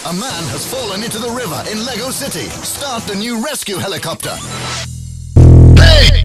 A man has fallen into the river in Lego City. Start the new rescue helicopter. Hey!